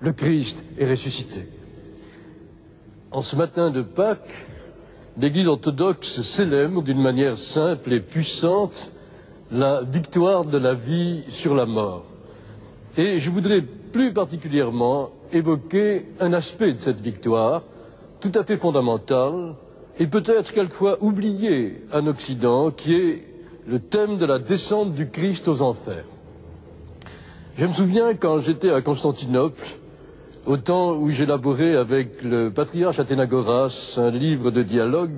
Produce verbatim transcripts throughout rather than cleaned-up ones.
le Christ est ressuscité. En ce matin de Pâques, l'Église orthodoxe célèbre d'une manière simple et puissante la victoire de la vie sur la mort. Et je voudrais plus particulièrement évoquer un aspect de cette victoire, tout à fait fondamental, et peut-être quelquefois oublié en Occident, qui est le thème de la descente du Christ aux enfers. Je me souviens quand j'étais à Constantinople, au temps où j'élaborais avec le patriarche Athénagoras un livre de dialogue,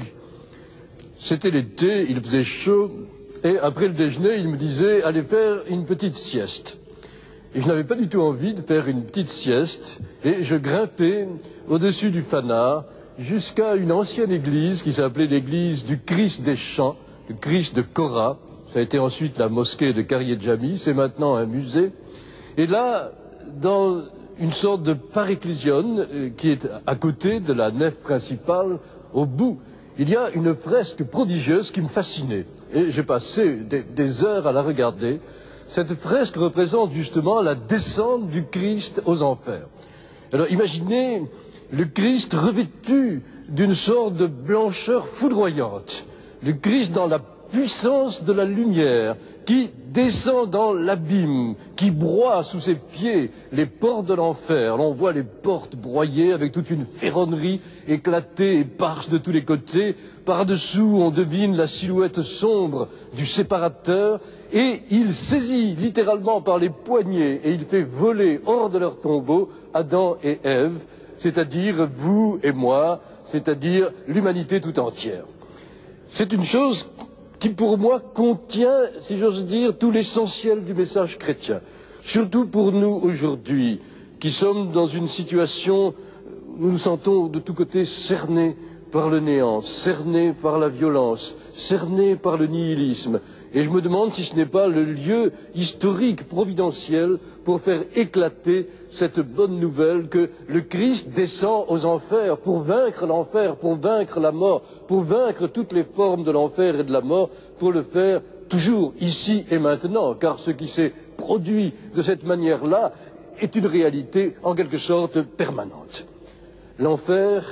c'était l'été, il faisait chaud, et après le déjeuner, il me disait « allez faire une petite sieste ». Et je n'avais pas du tout envie de faire une petite sieste, et je grimpais au-dessus du fanard jusqu'à une ancienne église qui s'appelait l'église du Christ des Champs, le Christ de Cora. Ça a été ensuite la mosquée de Karyadjami, c'est maintenant un musée. Et là, dans une sorte de paréclésion euh, qui est à côté de la nef principale, au bout, il y a une fresque prodigieuse qui me fascinait. Et j'ai passé des, des heures à la regarder. Cette fresque représente justement la descente du Christ aux enfers. Alors imaginez le Christ revêtu d'une sorte de blancheur foudroyante, le Christ dans la puissance de la lumière, qui descend dans l'abîme, qui broie sous ses pieds les portes de l'enfer. L'on voit les portes broyées avec toute une ferronnerie éclatée, éparse de tous les côtés. Par-dessous, on devine la silhouette sombre du séparateur, et il saisit littéralement par les poignets et il fait voler hors de leur tombeau Adam et Ève, c'est-à-dire vous et moi, c'est-à-dire l'humanité tout entière. C'est une chose qui pour moi contient, si j'ose dire, tout l'essentiel du message chrétien. Surtout pour nous aujourd'hui, qui sommes dans une situation où nous nous sentons de tous côtés cernés par le néant, cernés par la violence, cernés par le nihilisme. Et je me demande si ce n'est pas le lieu historique, providentiel, pour faire éclater cette bonne nouvelle que le Christ descend aux enfers pour vaincre l'enfer, pour vaincre la mort, pour vaincre toutes les formes de l'enfer et de la mort, pour le faire toujours ici et maintenant, car ce qui s'est produit de cette manière-là est une réalité en quelque sorte permanente. L'enfer,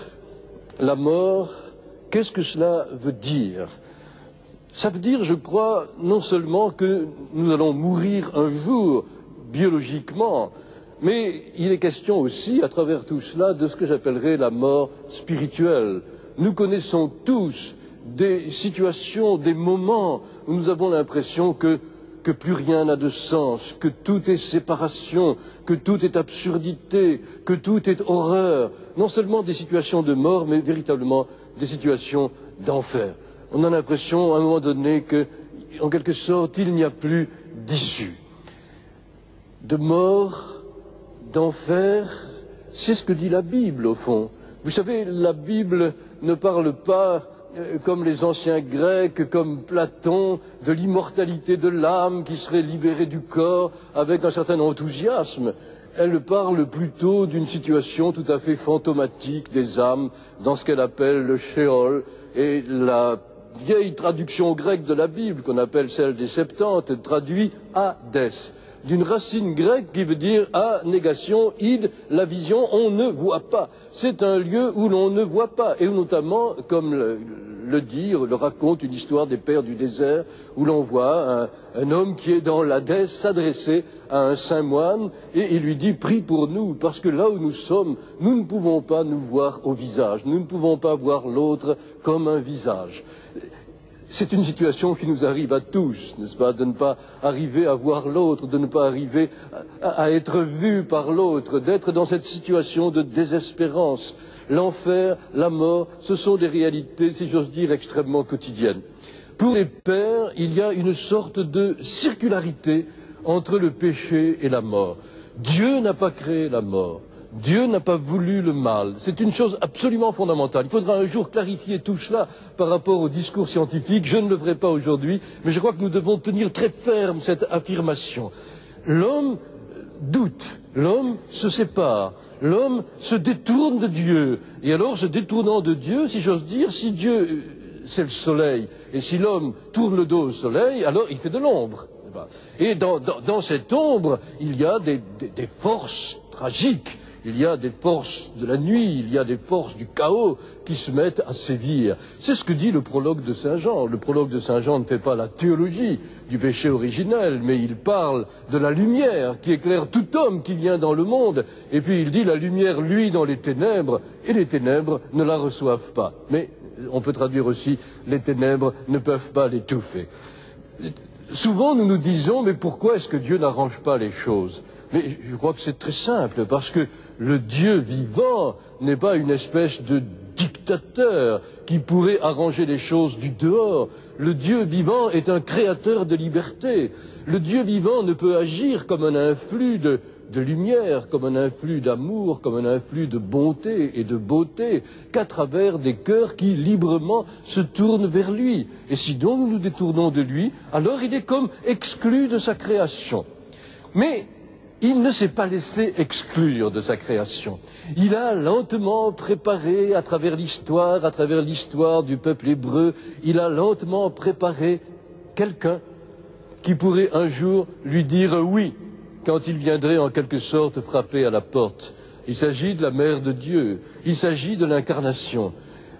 la mort, qu'est-ce que cela veut dire ? Ça veut dire, je crois, non seulement que nous allons mourir un jour biologiquement, mais il est question aussi, à travers tout cela, de ce que j'appellerais la mort spirituelle. Nous connaissons tous des situations, des moments où nous avons l'impression que, que plus rien n'a de sens, que tout est séparation, que tout est absurdité, que tout est horreur. Non seulement des situations de mort, mais véritablement des situations d'enfer. On a l'impression, à un moment donné, que, en quelque sorte, il n'y a plus d'issue. De mort, d'enfer, c'est ce que dit la Bible, au fond. Vous savez, la Bible ne parle pas, euh, comme les anciens Grecs, comme Platon, de l'immortalité de l'âme qui serait libérée du corps avec un certain enthousiasme. Elle parle plutôt d'une situation tout à fait fantomatique des âmes dans ce qu'elle appelle le Sheol, et la vieille traduction grecque de la Bible, qu'on appelle celle des Septante, traduit Hadès, d'une racine grecque qui veut dire à négation, id, la vision, on ne voit pas. C'est un lieu où l'on ne voit pas, et où notamment, comme le, le dit, le raconte une histoire des pères du désert, où l'on voit un, un homme qui est dans l'Hadès s'adresser à un saint moine, et il lui dit, prie pour nous, parce que là où nous sommes, nous ne pouvons pas nous voir au visage, nous ne pouvons pas voir l'autre comme un visage. C'est une situation qui nous arrive à tous, n'est-ce pas, de ne pas arriver à voir l'autre, de ne pas arriver à, à être vu par l'autre, d'être dans cette situation de désespérance. L'enfer, la mort, ce sont des réalités, si j'ose dire, extrêmement quotidiennes. Pour les pères, il y a une sorte de circularité entre le péché et la mort. Dieu n'a pas créé la mort. Dieu n'a pas voulu le mal. C'est une chose absolument fondamentale. Il faudra un jour clarifier tout cela par rapport au discours scientifique. Je ne le ferai pas aujourd'hui, mais je crois que nous devons tenir très ferme cette affirmation. L'homme doute, l'homme se sépare, l'homme se détourne de Dieu. Et alors, se détournant de Dieu, si j'ose dire, si Dieu, c'est le soleil, et si l'homme tourne le dos au soleil, alors il fait de l'ombre. Et dans, dans, dans cette ombre, il y a des, des, des forces tragiques il y a des forces de la nuit, il y a des forces du chaos qui se mettent à sévir. C'est ce que dit le prologue de Saint Jean. Le prologue de Saint Jean ne fait pas la théologie du péché originel, mais il parle de la lumière qui éclaire tout homme qui vient dans le monde. Et puis il dit la lumière luit dans les ténèbres, et les ténèbres ne la reçoivent pas. Mais on peut traduire aussi les ténèbres ne peuvent pas l'étouffer. Souvent nous nous disons mais pourquoi est-ce que Dieu n'arrange pas les choses? Mais je crois que c'est très simple, parce que le Dieu vivant n'est pas une espèce de dictateur qui pourrait arranger les choses du dehors. Le Dieu vivant est un créateur de liberté. Le Dieu vivant ne peut agir comme un influx de, de lumière, comme un influx d'amour, comme un influx de bonté et de beauté, qu'à travers des cœurs qui librement se tournent vers lui. Et si donc nous nous détournons de lui, alors il est comme exclu de sa création. Mais il ne s'est pas laissé exclure de sa création. Il a lentement préparé, à travers l'histoire, à travers l'histoire du peuple hébreu, il a lentement préparé quelqu'un qui pourrait un jour lui dire oui, quand il viendrait en quelque sorte frapper à la porte. Il s'agit de la Mère de Dieu, il s'agit de l'incarnation.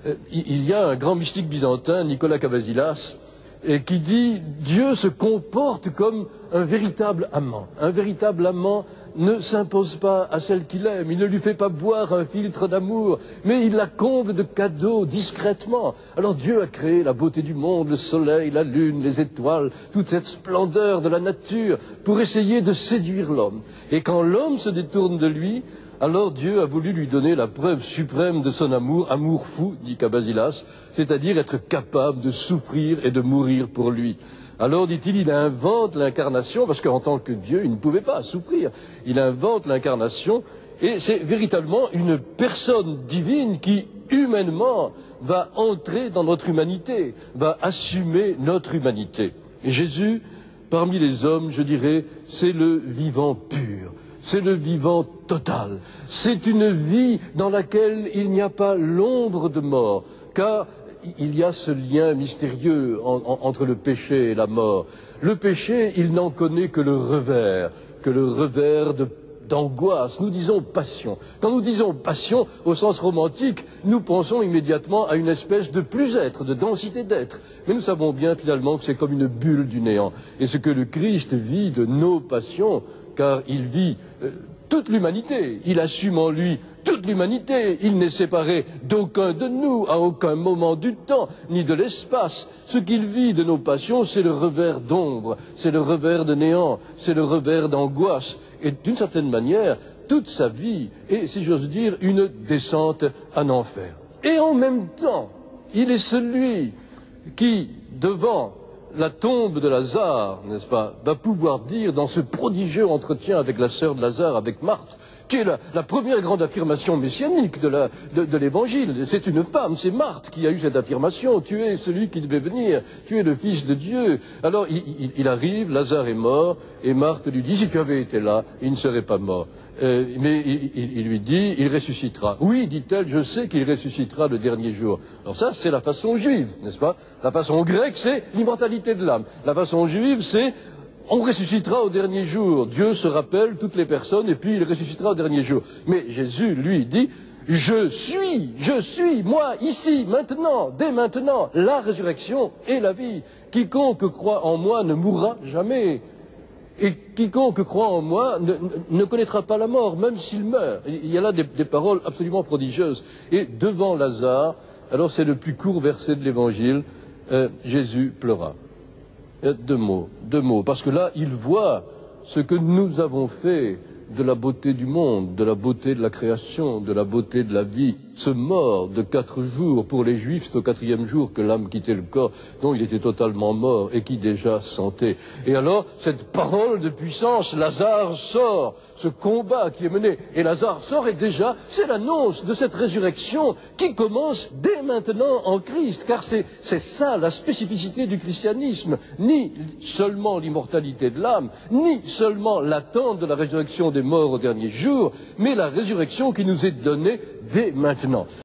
Il y a un grand mystique byzantin, Nicolas Cavasilas, et qui dit Dieu se comporte comme un véritable amant. Un véritable amant ne s'impose pas à celle qu'il aime, il ne lui fait pas boire un filtre d'amour, mais il la comble de cadeaux discrètement. Alors Dieu a créé la beauté du monde, le soleil, la lune, les étoiles, toute cette splendeur de la nature, pour essayer de séduire l'homme. Et quand l'homme se détourne de lui, alors Dieu a voulu lui donner la preuve suprême de son amour, amour fou, dit Cavasilas, c'est-à-dire être capable de souffrir et de mourir pour lui. Alors, dit-il, il invente l'incarnation, parce qu'en tant que Dieu, il ne pouvait pas souffrir. Il invente l'incarnation, et c'est véritablement une personne divine qui, humainement, va entrer dans notre humanité, va assumer notre humanité. Et Jésus, parmi les hommes, je dirais, c'est le vivant pur. C'est le vivant total. C'est une vie dans laquelle il n'y a pas l'ombre de mort, car il y a ce lien mystérieux en, en, entre le péché et la mort. Le péché, il n'en connaît que le revers, que le revers de d'angoisse. Nous disons passion. Quand nous disons passion, au sens romantique, nous pensons immédiatement à une espèce de plus-être, de densité d'être. Mais nous savons bien finalement que c'est comme une bulle du néant. Et ce que le Christ vit de nos passions, car il vit euh, toute l'humanité, il assume en lui toute l'humanité, il n'est séparé d'aucun de nous, à aucun moment du temps, ni de l'espace. Ce qu'il vit de nos passions, c'est le revers d'ombre, c'est le revers de néant, c'est le revers d'angoisse. Et d'une certaine manière, toute sa vie est, si j'ose dire, une descente en enfer. Et en même temps, il est celui qui, devant la tombe de Lazare, n'est-ce pas, va pouvoir dire dans ce prodigieux entretien avec la sœur de Lazare, avec Marthe, qui est la, la première grande affirmation messianique de, la, de, de l'Évangile. C'est une femme, c'est Marthe qui a eu cette affirmation. Tu es celui qui devait venir, tu es le Fils de Dieu. Alors il, il, il arrive, Lazare est mort, et Marthe lui dit, si tu avais été là, il ne serait pas mort. Euh, mais il, il, il lui dit, il ressuscitera. Oui, dit-elle, je sais qu'il ressuscitera le dernier jour. Alors ça, c'est la façon juive, n'est-ce pas? La façon grecque, c'est l'immortalité de l'âme. La façon juive, c'est on ressuscitera au dernier jour. Dieu se rappelle toutes les personnes et puis il ressuscitera au dernier jour. Mais Jésus, lui, dit, je suis, je suis, moi, ici, maintenant, dès maintenant, la résurrection et la vie. Quiconque croit en moi ne mourra jamais. Et quiconque croit en moi ne, ne connaîtra pas la mort, même s'il meurt. Il y a là des, des paroles absolument prodigieuses. Et devant Lazare, alors c'est le plus court verset de l'Évangile, euh, Jésus pleura. Deux mots, deux mots, parce que là, il voit ce que nous avons fait de la beauté du monde, de la beauté de la création, de la beauté de la vie. Ce mort de quatre jours, pour les Juifs, c'est au quatrième jour que l'âme quittait le corps, dont il était totalement mort et qui déjà sentait. Et alors, cette parole de puissance, Lazare sort, ce combat qui est mené, et Lazare sort, et déjà, c'est l'annonce de cette résurrection qui commence dès maintenant en Christ, car c'est ça la spécificité du christianisme, ni seulement l'immortalité de l'âme, ni seulement l'attente de la résurrection des morts au dernier jour, mais la résurrection qui nous est donnée dès maintenant.